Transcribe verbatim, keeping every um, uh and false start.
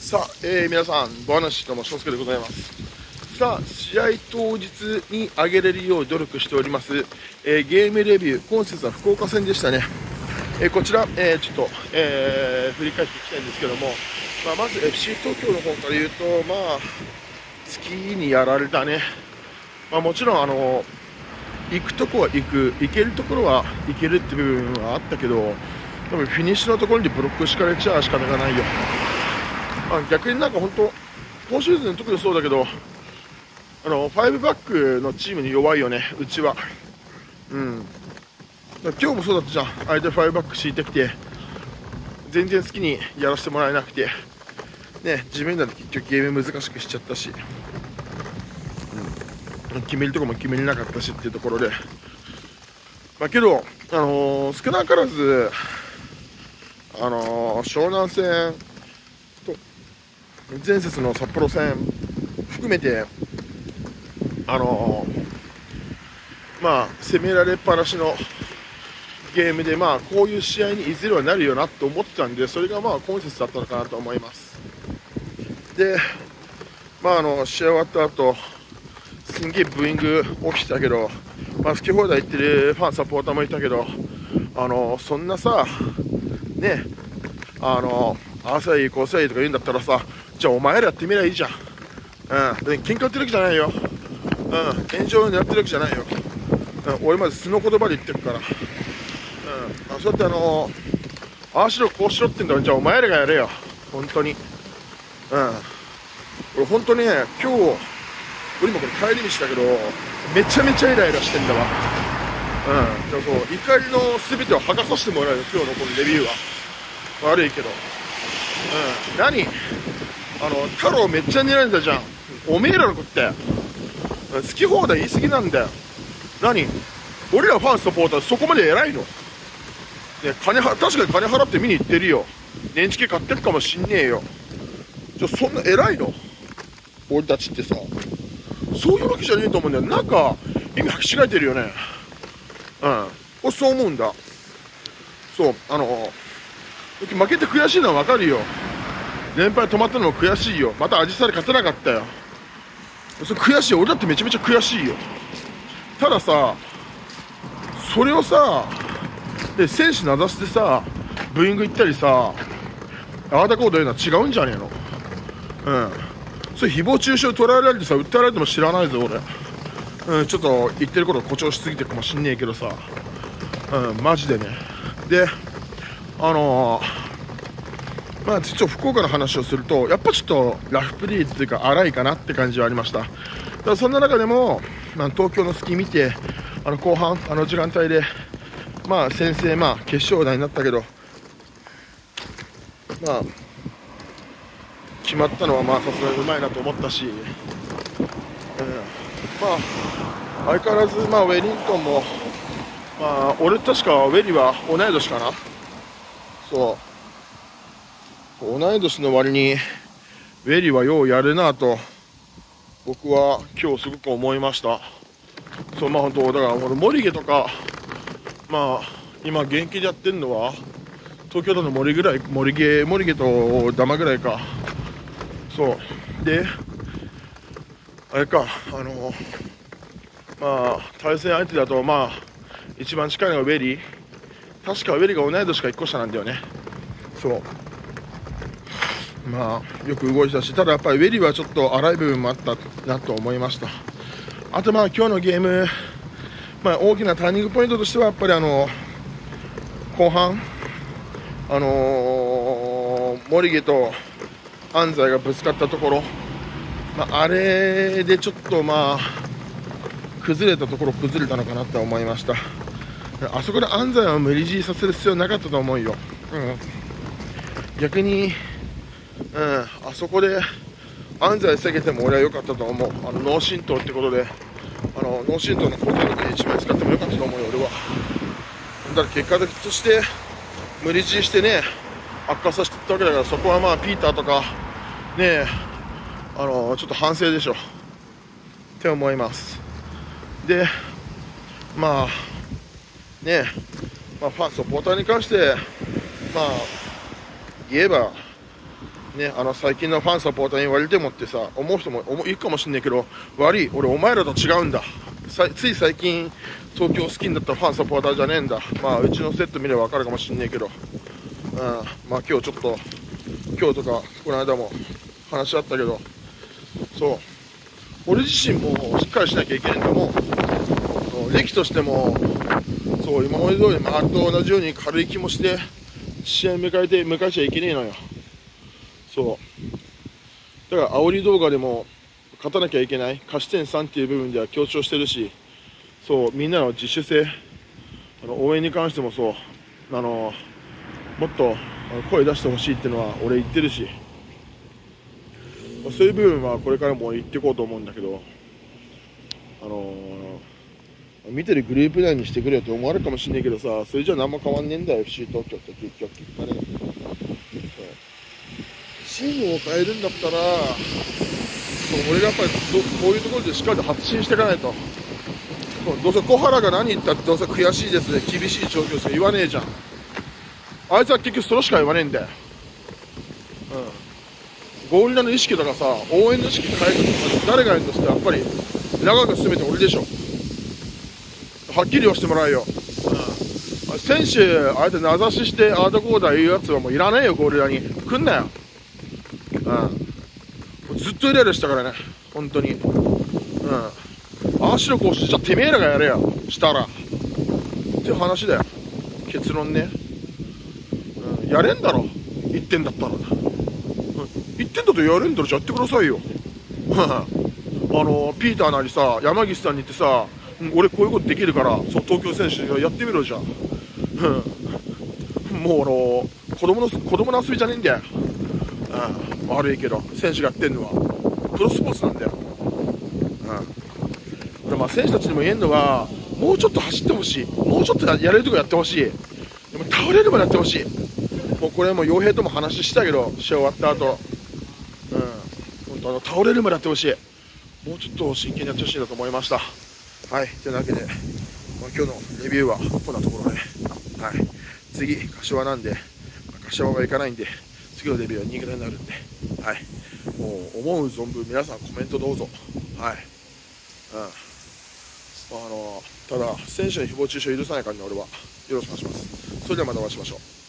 さあ、えー、皆さん、ボアナシどうも、翔介でございます。さあ、試合当日に上げれるよう努力しております、えー、ゲームレビュー、今節は福岡戦でしたね。えー、こちら、えー、ちょっと、えー、振り返っていきたいんですけども、まあ、まず エフシー 東京の方から言うと、まあ、月にやられたね。まあ、もちろん、あの、行くとこは行く、行けるところは行けるって部分はあったけど、多分フィニッシュのところにブロック敷かれちゃ仕方がないよ。あ、逆になんか本当、今シーズン特にそうだけど、あのファイブバックのチームに弱いよね、うちは。うん、今日もそうだったじゃん、相手ファイブバック敷いてきて、全然好きにやらせてもらえなくて、ね、自分だって結局ゲーム難しくしちゃったし、うん、決めるとこも決めれなかったしっていうところで、まあ、けど、あのー、少なからず、あのー、湘南戦と前節の札幌戦含めて、あのー、まあ攻められっぱなしのゲームで、まあこういう試合にいずれはなるよなと思ってたんで、それがまあ今節だったのかなと思います。で、まああの試合終わった後、すんげえブーイング起きたけど、まあ好き放題言ってるファンサポーターもいたけど、あのー、そんなさね、あのああせいこうせいとか言うんだったらさ、じゃあお前らやってみりゃいいじゃん。うん、で喧嘩売ってるわけじゃないよ。うん、炎上にやってるわけじゃないよ。うん、俺まで素の言葉で言ってるから。うん、あ、そうやってあのー、ああしろこうしろってんだろ、じゃあお前らがやれよ、本当に。うん、俺本当にね、今日俺もこれ帰り道だけど、めちゃめちゃイライラしてんだわ。うん、でもそう、怒りの全てを剥がさせてもらうよ、今日のこのレビューは。悪いけど、うん、何あの太郎めっちゃ狙いたじゃん。おめえらの子って好き放題言い過ぎなんだよ。何俺らファンサポーターそこまで偉いの、ね、金は確かに金払って見に行ってるよ。年チケ買ってるかもしんねえよ。じゃあそんな偉いの俺たちってさ。そういうわけじゃねえと思うんだよ。なんか意味履き違えてるよね。うん、俺そう思うんだ。そうあの負けて悔しいのは分かるよ。連敗止まったのも悔しいよ。またアジサイで勝てなかったよ。それ悔しい。俺だってめちゃめちゃ悔しいよ。たださ、それをさで選手名指してさブーイング行ったりさ、ああだこうだ言うのは違うんじゃねえの。うん、それ誹謗中傷捉えられてさ訴えられても知らないぞ俺。うん、ちょっと言ってること誇張しすぎてるかもしんねえけどさ、うん、マジでね。であのー、まあちょっと福岡の話をすると、やっぱちょっとラフプレーっていうか荒いかなって感じはありました。だからそんな中でも、まあ、東京の隙見て、あの後半あの時間帯でまあ先制、まあ決勝打になったけど、まあ決まったのはまあさすがにうまいなと思ったし、うん、まあ相変わらずまあウェリントンも、まあ俺確かウェリは同い年かな。そう同い年の割にウェリはようやるなと僕は今日すごく思いました。そう、まあ本当だから俺森毛とか、まあ今現役でやってるのは東京都の森ぐらい、森毛森毛とダマぐらいか。そうであれか、あのまあ対戦相手だとまあ一番近いのがウェリー。確かウェリーが同い年かいっこ下なんだよね。そうまあよく動いてたし、ただやっぱりウェリーはちょっと荒い部分もあったなと思いました。あとまあ今日のゲーム、まあ、大きなターニングポイントとしてはやっぱりあの後半あのー、森毛と安西がぶつかったところ、まあ、あれでちょっとまあ崩れたところ崩れたのかなと思いました。あそこで安西は無理強いさせる必要なかったと思うよ。うん、逆に、うん、あそこで安西下げても俺は良かったと思う。あの脳震盪ってことで、あの脳震盪の抗体力でいちまい使っても良かったと思うよ俺は。だから結果として無理強いしてね悪化させていったわけだから、そこはまあピーターとかねあのちょっと反省でしょって思います。でまあねまあ、ファンサポーターに関してまあ言えばね、あの最近のファンサポーターに言われてもってさ、思う人も思ういるかもしんないけど、悪い、俺お前らと違うんだ。さつい最近東京好きになったファンサポーターじゃねえんだ。まあうちのセット見れば分かるかもしんないけど、うん、まあ今日ちょっと今日とかこの間も話し合ったけど、そう俺自身もしっかりしなきゃいけないんだもん。歴としてもそう今まで通りまあと同じように軽い気持ちで試合迎えて迎えちゃいけねえのよ。そうだから煽り動画でも勝たなきゃいけない、勝ち点さんっていう部分では強調してるし、そうみんなの自主性、あの応援に関してもそう、あのもっと声出してほしいっていうのは俺言ってるし、そういう部分はこれからも言っていこうと思うんだけど、あのー、見てるグループ内にしてくれよって思われるかもしれないけどさ、それじゃ何も変わんねえんだよ エフシー 東京って結局結果ね。チームを変えるんだったら、そう俺がやっぱりこういうところでしっかりと発信していかないと。どうせ小原が何言ったってどうせ悔しいですね、厳しい状況です言わねえじゃん。あいつは結局それしか言わねえんだよ。うん、ゴーリラの意識とかさ、応援の意識変えるとか誰がやるとしてやっぱり長く進めて俺でしょ。はっきり言わせてもらうよ。うん、選手あえて名指ししてアートコーダー言うやつはもういらねえよ、ゴーリラに来んなよ。うん、ずっとイライラしたからね本当に。うん、ああしろこうしじゃてめえらがやれよしたらっていう話だよ結論ね。うん、やれんだろ言ってんだったら、うん、言ってんだとやれんだろじゃやってくださいよ。あのピーターなりさ山岸さんに言ってさ、うん、俺こういうことできるからそう東京選手やってみろじゃん。うん、もうあの子供の子供の遊びじゃねえんだよ。うん、悪いけど選手がやってんのはプロスポーツなんだよ。うん、でまあ選手たちにも言えるのはもうちょっと走ってほしい、もうちょっとやれるとこやってほしい、でも倒れるまでやってほしい。もうこれも傭兵とも話したけど試合終わった後、うん、本当あの倒れるまでやってほしい、もうちょっと真剣にやってほしいなと思いました。はい、というわけで、まあ、今日のレビューはこんなところで、はい、次柏なんで、まあ、柏は行かないんで次のレビューは新潟になるんで、はい、もう思う存分皆さんコメントどうぞ。はい、うん、あのただ選手に誹謗中傷許さないからね俺は。よろしくお願いします。それではまたお会いしましょう。